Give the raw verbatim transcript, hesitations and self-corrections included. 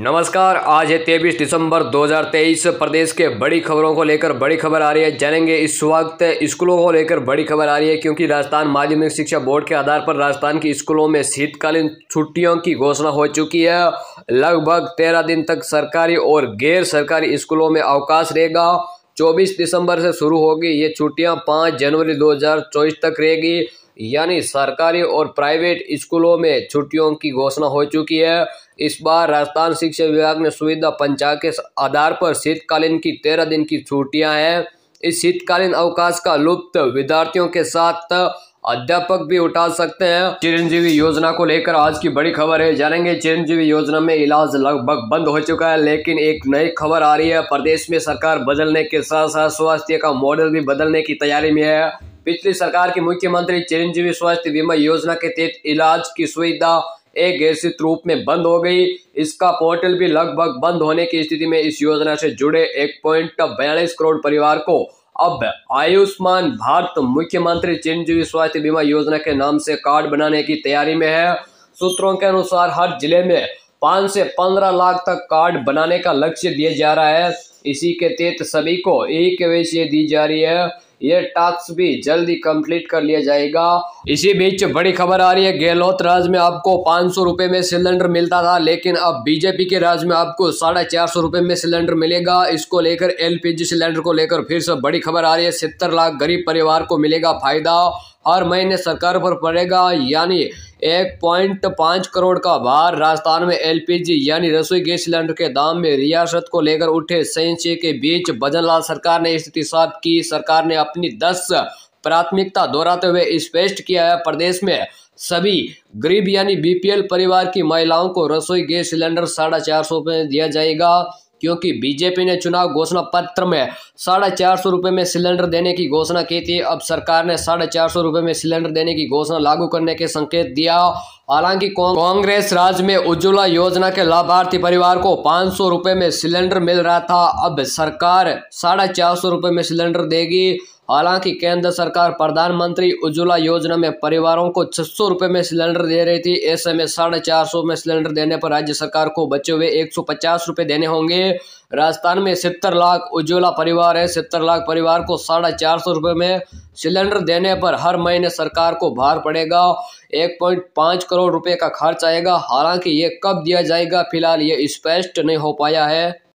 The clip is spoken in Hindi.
नमस्कार। आज है तेईस दिसंबर दो हज़ार तेईस। प्रदेश के बड़ी खबरों को लेकर बड़ी खबर आ रही है, जानेंगे। इस वक्त स्कूलों को लेकर बड़ी खबर आ रही है क्योंकि राजस्थान माध्यमिक शिक्षा बोर्ड के आधार पर राजस्थान की स्कूलों में शीतकालीन छुट्टियों की घोषणा हो चुकी है। लगभग तेरह दिन तक सरकारी और गैर सरकारी स्कूलों में अवकाश रहेगा। चौबीस दिसंबर से शुरू होगी ये छुट्टियां पाँच जनवरी दो हज़ार चौबीस तक रहेगी। यानी सरकारी और प्राइवेट स्कूलों में छुट्टियों की घोषणा हो चुकी है। इस बार राजस्थान शिक्षा विभाग ने सुविधा पंचांग के आधार पर शीतकालीन की तेरह दिन की छुट्टियां हैं। इस शीतकालीन अवकाश का लुत्फ विद्यार्थियों के साथ अध्यापक भी उठा सकते हैं। चिरंजीवी योजना को लेकर आज की बड़ी खबर है, जानेंगे। चिरंजीवी योजना में इलाज लगभग बंद हो चुका है, लेकिन एक नई खबर आ रही है। प्रदेश में सरकार बदलने के साथ साथ स्वास्थ्य का मॉडल भी बदलने की तैयारी में है। पिछली सरकार की मुख्यमंत्री चिरंजीवी स्वास्थ्य बीमा योजना के तहत इलाज की सुविधा एक घोषित रूप में बंद हो गई। इसका पोर्टल भी लगभग बंद होने की स्थिति में इस योजना से जुड़े एक पॉइंट बयालीस करोड़ परिवार को अब आयुष्मान भारत मुख्यमंत्री चिरंजीवी स्वास्थ्य बीमा योजना के नाम से कार्ड बनाने की तैयारी में है। सूत्रों के अनुसार हर जिले में पाँच से पंद्रह लाख तक कार्ड बनाने का लक्ष्य दिया जा रहा है। इसी के तहत सभी को ई केवाईसी दी जा रही है। ये टास्क भी जल्दी कंप्लीट कर लिया जाएगा। इसी बीच बड़ी खबर आ रही है, गहलोत राज में आपको पाँच सौ रुपए में सिलेंडर मिलता था, लेकिन अब बीजेपी के राज में आपको साढ़े चार सौ रुपए में सिलेंडर मिलेगा। इसको लेकर एलपीजी सिलेंडर को लेकर फिर से बड़ी खबर आ रही है। सत्तर लाख गरीब परिवार को मिलेगा फायदा। हर महीने सरकार पर पड़ेगा यानी एक पॉइंट पाँच करोड़ का भार। राजस्थान में एलपीजी यानी रसोई गैस सिलेंडर के दाम में रियासत को लेकर उठे संशय के बीच भजनलाल सरकार ने स्थिति साफ की। सरकार ने अपनी दस प्राथमिकता दोहराते हुए स्पष्ट किया है, प्रदेश में सभी गरीब यानी बीपीएल परिवार की महिलाओं को रसोई गैस सिलेंडर साढ़े चार सौ रुपये में दिया जाएगा। क्योंकि बीजेपी ने चुनाव घोषणा पत्र में साढ़े चार सौ रुपये में सिलेंडर देने की घोषणा की थी, अब सरकार ने साढ़े चार सौ रुपये में सिलेंडर देने की घोषणा लागू करने के संकेत दिया। हालांकि कांग्रेस राज में उज्ज्वला योजना के लाभार्थी परिवार को पाँच सौ रुपये में सिलेंडर मिल रहा था, अब सरकार साढ़े चार सौ रुपये में सिलेंडर देगी। हालांकि केंद्र सरकार प्रधानमंत्री उज्ज्वला योजना में परिवारों को छह सौ रुपये में सिलेंडर दे रही थी। ऐसे में साढ़े चार सौ में सिलेंडर देने पर राज्य सरकार को बचे हुए एक सौ पचास रुपये देने होंगे। राजस्थान में सत्तर लाख उज्ज्वला परिवार है। सत्तर लाख परिवार को साढ़े चार सौ रुपये में सिलेंडर देने पर हर महीने सरकार को भार पड़ेगा एक पॉइंट पाँच करोड़ रुपए का खर्च आएगा। हालांकि ये कब दिया जाएगा फिलहाल ये स्पष्ट नहीं हो पाया है।